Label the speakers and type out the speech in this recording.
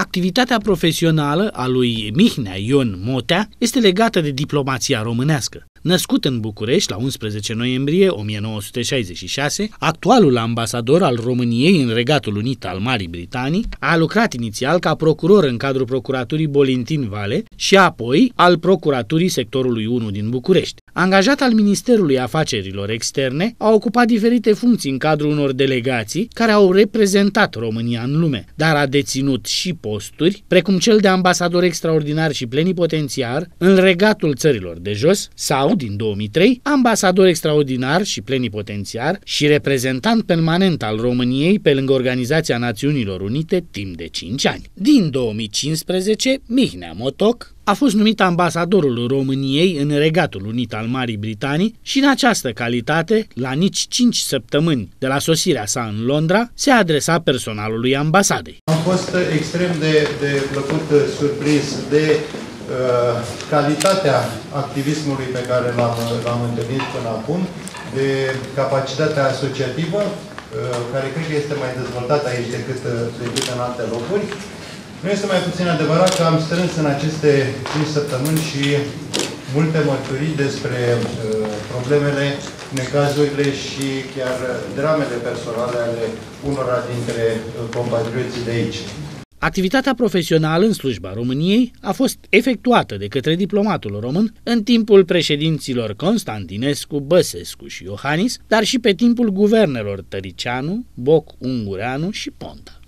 Speaker 1: Activitatea profesională a lui Mihnea Ion Motea este legată de diplomația românească. Născut în București la 11 noiembrie 1966, actualul ambasador al României în Regatul Unit al Marii Britanii a lucrat inițial ca procuror în cadrul Procuraturii Bolintin Vale și apoi al Procuraturii Sectorului 1 din București. Angajat al Ministerului Afacerilor Externe, a ocupat diferite funcții în cadrul unor delegații care au reprezentat România în lume, dar a deținut și posturi, precum cel de ambasador extraordinar și plenipotențiar în Regatul Țărilor de Jos sau, din 2003, ambasador extraordinar și plenipotențiar și reprezentant permanent al României pe lângă Organizația Națiunilor Unite timp de 5 ani. Din 2015, Mihnea Motoc a fost numit ambasadorul României în Regatul Unit al Marii Britanii și în această calitate, la nici 5 săptămâni de la sosirea sa în Londra, se adresa personalului ambasadei.
Speaker 2: Am fost extrem de plăcut surprins de calitatea activismului pe care l-am întâlnit până acum, de capacitatea asociativă, care cred că este mai dezvoltată aici decât în alte locuri. Nu este mai puțin adevărat că am strâns în aceste 5 săptămâni și multe mărturii despre problemele, necazurile și chiar dramele personale ale unora dintre compatrioții de aici.
Speaker 1: Activitatea profesională în slujba României a fost efectuată de către diplomatul român în timpul președinților Constantinescu, Băsescu și Iohannis, dar și pe timpul guvernelor Tăricianu, Boc, Ungureanu și Ponta.